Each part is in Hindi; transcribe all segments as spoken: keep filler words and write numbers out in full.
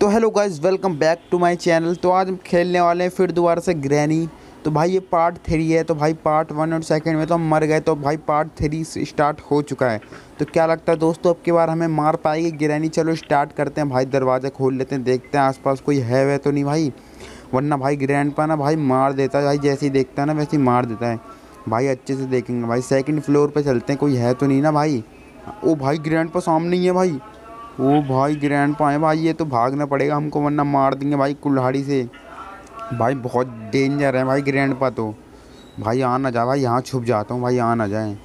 तो hello guys, welcome back to my channel. तो आज हम खेलने वाले हैं फिर दोबारा से ग्रैनी। तो भाई ये पार्ट थ्री है। तो भाई पार्ट वन और सेकंड में तो हम मर गए, तो भाई पार्ट थ्री स्टार्ट हो चुका है। तो क्या लगता है दोस्तों, अब की बार हमें मार पाएगी ग्रैनी? चलो स्टार्ट करते हैं भाई, दरवाज़ा खोल लेते हैं, देखते हैं आसपास कोई है वह तो नहीं भाई, वरना भाई ग्रैंडपा ना भाई मार देता है भाई, जैसे ही देखता है ना वैसे ही मार देता है भाई। अच्छे से देखेंगे भाई, सेकंड फ्लोर पे चलते हैं, कोई है तो नहीं ना भाई। ओ भाई ग्रैंडपा सामने ही है भाई। ओ भाई ग्रैंडपा है भाई, ये तो भागना पड़ेगा हमको वरना मार देंगे भाई कुल्हाड़ी से। भाई बहुत डेंजर है भाई ग्रैंडपा तो। भाई आ ना जा भाई, यहाँ छुप जाता हूँ भाई, आ ना जाए।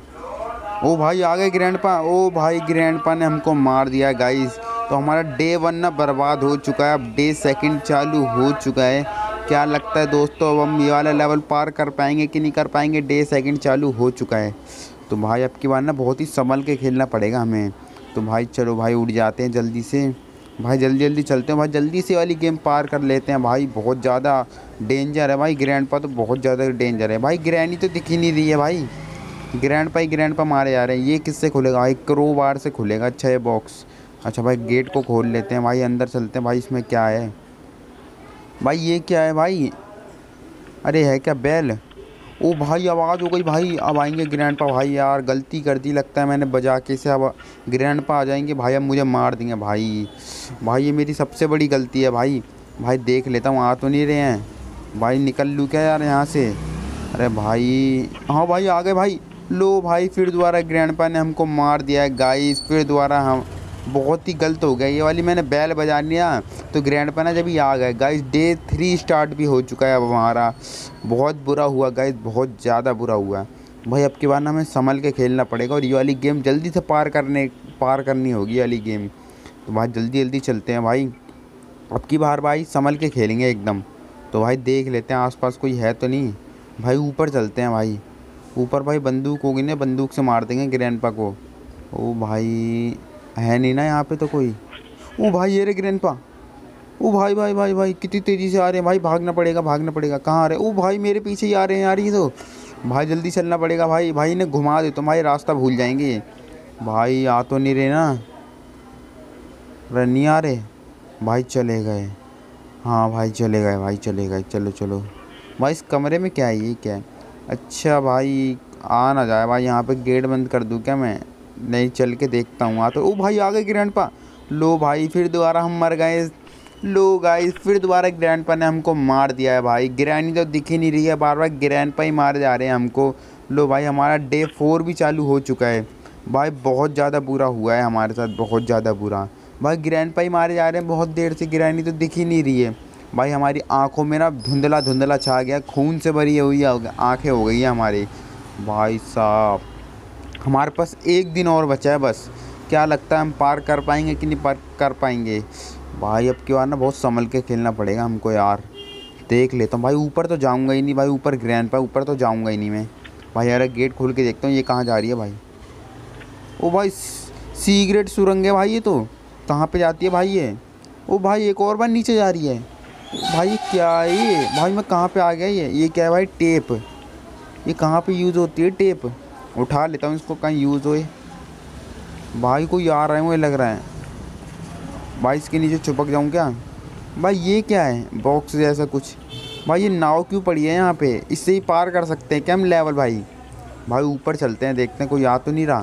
ओ भाई आ गए ग्रैंडपा। ओ भाई ग्रैंडपा ने हमको मार दिया गाइस। तो हमारा डे वन ना बर्बाद हो चुका है, अब डे सेकंड चालू हो चुका है। क्या लगता है दोस्तों, अब हम ये वाला लेवल पार कर पाएंगे कि नहीं कर पाएंगे? डे सेकंड चालू हो चुका है। तो भाई अब की बार ना बहुत ही संभल के खेलना पड़ेगा हमें। तो भाई चलो भाई उड़ जाते हैं जल्दी से भाई, जल्दी जल्दी चलते हैं भाई, जल्दी से वाली गेम पार कर लेते हैं भाई। बहुत ज़्यादा डेंजर है भाई ग्रैंडपा तो, बहुत ज़्यादा डेंजर है भाई। ग्रैनी तो दिख ही नहीं रही है भाई, ग्रैंडपा ही ग्रैंडपा मारे जा रहे हैं। ये किससे खुलेगा भाई? क्रो बार से खुलेगा। अच्छा ये बॉक्स, अच्छा भाई गेट को खोल लेते हैं भाई, अंदर चलते हैं भाई। इसमें क्या है भाई? ये क्या है भाई? अरे है क्या बैल? ओ भाई आवाज़ हो गई भाई, अब आएंगे ग्रैंडपा भाई। यार गलती कर दी लगता है मैंने बजा के से, अब ग्रैंडपा आ जाएंगे भाई, अब मुझे मार देंगे भाई। भाई ये मेरी सबसे बड़ी गलती है भाई। भाई देख लेता हूँ, आ तो नहीं रहे हैं भाई, निकल लूँ क्या यार यहाँ से? अरे भाई हाँ भाई आ गए भाई। लो भाई फिर दोबारा ग्रैंडपा ने हमको मार दिया है गाइस, फिर दोबारा हम, बहुत ही गलत हो गया ये वाली, मैंने बैल बजा लिया तो ग्रैंडपा ना जब ही आ गए गाइस। डे थ्री स्टार्ट भी हो चुका है अब हमारा। बहुत बुरा हुआ गाइस, बहुत ज़्यादा बुरा हुआ भाई। अब की बार ना हमें संभल के खेलना पड़ेगा और ये वाली गेम जल्दी से पार करने पार करनी होगी ये वाली गेम। तो भाई जल्दी जल्दी चलते हैं भाई, अब की बार भाई संभल के खेलेंगे एकदम। तो भाई देख लेते हैं आसपास कोई है तो नहीं भाई। ऊपर चलते हैं भाई, ऊपर भाई बंदूक होगी ना, बंदूक से मार देंगे ग्रैंडपा को। ओ भाई है नहीं ना यहाँ पे तो कोई। ओ भाई ये रे ग्रैंडपा। ओ भाई भाई भाई भाई कितनी तेज़ी से आ रहे हैं भाई, भागना पड़ेगा भागना पड़ेगा। कहाँ आ रहे? ओ भाई मेरे पीछे ही आ रहे हैं यार ये तो। भाई जल्दी चलना पड़ेगा भाई, भाई ने घुमा दे तो भाई रास्ता भूल जाएंगे। भाई आ तो नहीं रहे ना? अरे नहीं आ रहे भाई, चले गए। हाँ भाई चले गए भाई, चले गए। चलो चलो भाई, इस कमरे में क्या है? ये क्या है? अच्छा भाई आ ना जाए भाई, यहाँ पे गेट बंद कर दूँ क्या मैं? नहीं चल के देखता हूँ। आ तो ओ भाई आ गए ग्रैंडपा। लो भाई फिर दोबारा हम मर गए। लो गाइस फिर दोबारा ग्रैंडपा ने हमको मार दिया है भाई। ग्रैनी तो दिख ही नहीं रही है, बार बार ग्रैंडपा ही मारे जा रहे हैं हमको। लो भाई हमारा डे फोर भी चालू हो चुका है भाई। बहुत ज़्यादा बुरा हुआ है हमारे साथ, बहुत ज़्यादा बुरा भाई। ग्रैंडपा ही मारे जा रहे हैं बहुत देर से, ग्रैनी तो दिख ही नहीं रही है भाई। हमारी आंखों में ना धुंधला धुंधला छा गया, खून से भरी हुई आंखें हो गई है हमारी भाई साहब। हमारे पास एक दिन और बचा है बस। क्या लगता है हम पार कर पाएंगे कि नहीं पार कर पाएंगे भाई? अब की बार ना बहुत संभल के खेलना पड़ेगा हमको यार। देख लेता हूँ भाई, ऊपर तो जाऊँगा ही नहीं भाई, ऊपर ग्रैंडपा ऊपर तो जाऊँगा ही नहीं मैं भाई। यार गेट खोल के देखता हूँ ये कहाँ जा रही है भाई। ओ भाई सीक्रेट सुरंग है भाई, ये तो कहाँ पे जाती है भाई ये? ओ भाई एक और बार नीचे जा रही है भाई। ये क्या है ये भाई? मैं कहाँ पे आ गया? ये ये क्या है भाई? टेप। ये कहाँ पे यूज़ होती है टेप? उठा लेता हूँ इसको, कहीं यूज़ होए भाई। कोई आ रहा है मुझे लग रहा है भाई, इसके नीचे छुपक जाऊँ क्या भाई? ये क्या है बॉक्स जैसा कुछ भाई? ये नाव क्यों पड़ी है यहाँ पे? इससे ही पार कर सकते हैं क्या हम लेवल भाई? भाई ऊपर चलते हैं, देखते हैं कोई आ तो नहीं रहा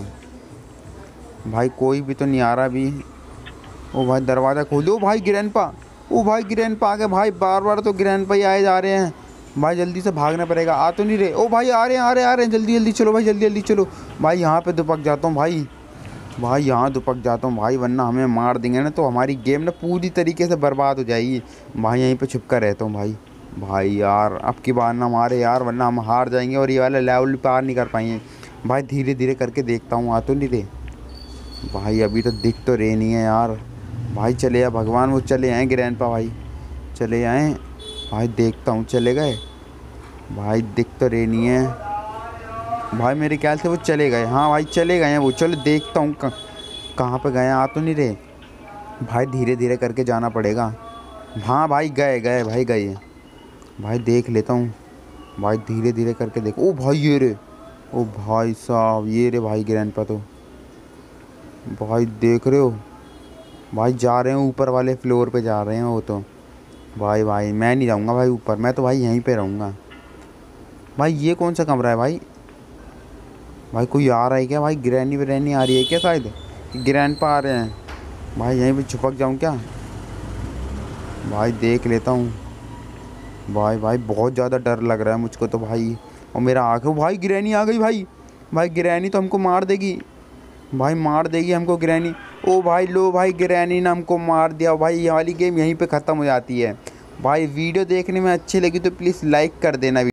भाई। कोई भी तो नहीं आ रहा अभी। ओ भाई दरवाज़ा खोल दो भाई। ग्रैंडपा, ओ भाई ग्रैंडपा आ गए भाई। बार बार तो ग्रैंडपा ही आए जा रहे हैं भाई, जल्दी से भागना पड़ेगा। आ तो नहीं रहे? ओ भाई आ रहे हैं आ रहे हैं आ रहे हैं, जल्दी जल्दी चलो भाई, जल्दी जल्दी चलो भाई। यहाँ पे दुपक जाता हूँ भाई, भाई यहाँ दुपक जाता हूँ भाई, वरना हमें मार देंगे ना तो हमारी गेम ना पूरी तरीके से बर्बाद हो जाएगी भाई। यहीं पे छुप कर रहता हूँ भाई। भाई यार अब की बार ना मारे यार, वरना हम हार जाएंगे और ये वाला लेवल पार नहीं कर पाएंगे भाई। धीरे धीरे करके देखता हूँ, आ तो नहीं रहे भाई? अभी तो दिख तो रहे नहीं है यार भाई। चले या भगवान, वो चले आए ग्रैंडपा भाई, चले आए भाई। देखता हूँ चले गए भाई, दिख तो रहे नहीं है भाई। मेरे ख्याल से वो चले गए। हाँ भाई चले गए हैं वो। चलो देखता हूँ कहाँ पे गए, आ तो नहीं रहे भाई। धीरे धीरे करके जाना पड़ेगा। हाँ भाई गए गए भाई, गए भाई। देख लेता हूँ भाई, धीरे धीरे करके देख। ओ भाई ये रे, ओ भाई साहब ये रे भाई ग्रैंडपा तो भाई, देख रहे हो भाई जा रहे हैं ऊपर वाले फ्लोर पे जा रहे हैं वो तो। भाई भाई मैं नहीं जाऊँगा भाई ऊपर, मैं तो भाई यहीं पे रहूँगा। भाई ये कौन सा कमरा है भाई? भाई कोई आ रहा है क्या भाई? ग्रैनी व्रैनी आ रही है क्या शायद? ग्रैंड पा आ रहे हैं? भाई यहीं पे छुपक जाऊँ क्या? भाई देख लेता हूँ। भाई भाई बहुत ज़्यादा डर लग रहा है मुझको तो भाई। और मेरा आँख, भाई ग्रैनी आ गई भाई। भाई ग्रैनी तो हमको मार देगी। भाई मार देगी हमको ग्रैनी। ओ भाई लो भाई, ग्रैनी ने हमको मार दिया भाई। ये वाली गेम यहीं पे ख़त्म हो जाती है। भाई वीडियो देखने में अच्छी लगी तो प्लीज़ लाइक कर देना।